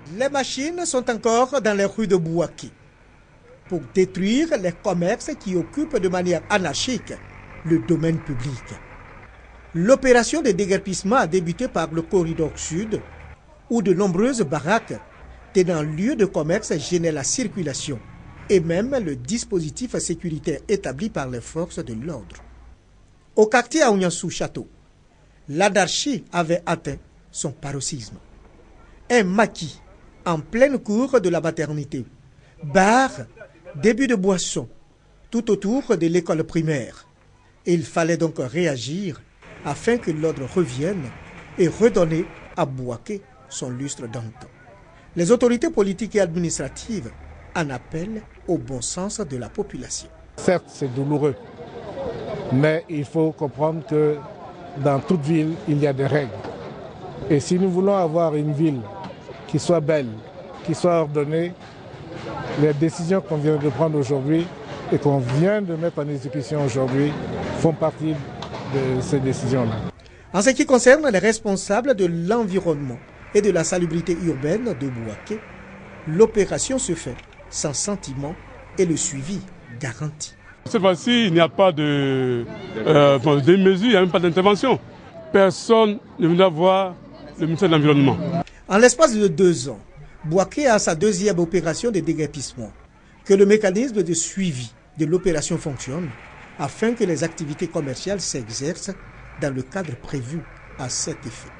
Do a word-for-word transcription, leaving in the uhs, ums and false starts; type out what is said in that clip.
Les machines sont encore dans les rues de Bouaké pour détruire les commerces qui occupent de manière anarchique le domaine public. L'opération de déguerpissement a débuté par le corridor sud, où de nombreuses baraques tenant lieu de commerce gênaient la circulation et même le dispositif sécuritaire établi par les forces de l'ordre. Au quartier Aouniansou-Château, l'anarchie avait atteint son paroxysme. Un maquis en pleine cour de la maternité, bar, début de boisson, tout autour de l'école primaire. Il fallait donc réagir afin que l'ordre revienne et redonner à Bouaké son lustre d'antan. Les autorités politiques et administratives en appellent au bon sens de la population. Certes, c'est douloureux, mais il faut comprendre que dans toute ville, il y a des règles. Et si nous voulons avoir une ville qui soit belle, qui soit ordonnée, les décisions qu'on vient de prendre aujourd'hui et qu'on vient de mettre en exécution aujourd'hui font partie de ces décisions-là. En ce qui concerne les responsables de l'environnement et de la salubrité urbaine de Bouaké, l'opération se fait sans sentiment et le suivi garanti. Cette fois-ci, il n'y a pas de, euh, de mesures, il n'y a même pas d'intervention. Personne ne vient voir le ministère de l'Environnement. En l'espace de deux ans, Bouaké a sa deuxième opération de déguerpissement. Que le mécanisme de suivi de l'opération fonctionne afin que les activités commerciales s'exercent dans le cadre prévu à cet effet.